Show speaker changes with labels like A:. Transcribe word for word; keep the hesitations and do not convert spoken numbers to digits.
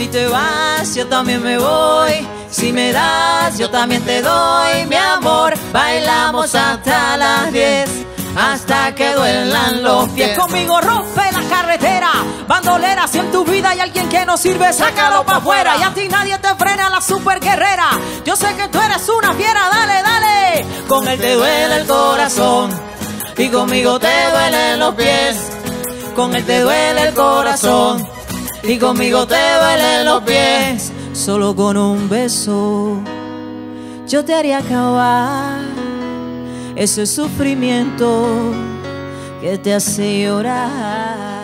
A: Si te vas, yo también me voy. Si me das, yo también te doy. Mi amor, bailamos hasta las diez, hasta que duelan los pies. Conmigo rompe la carretera, bandolera. Si en tu vida hay alguien que no sirve, sácalo pa' afuera. Y a ti nadie te frena, la super guerrera. Yo sé que tú eres una fiera, dale, dale. Con él te duele el corazón y conmigo te duelen los pies. Con él te duele el corazón y conmigo te duelen los pies. Solo con un beso yo te haría acabar ese sufrimiento que te hace llorar.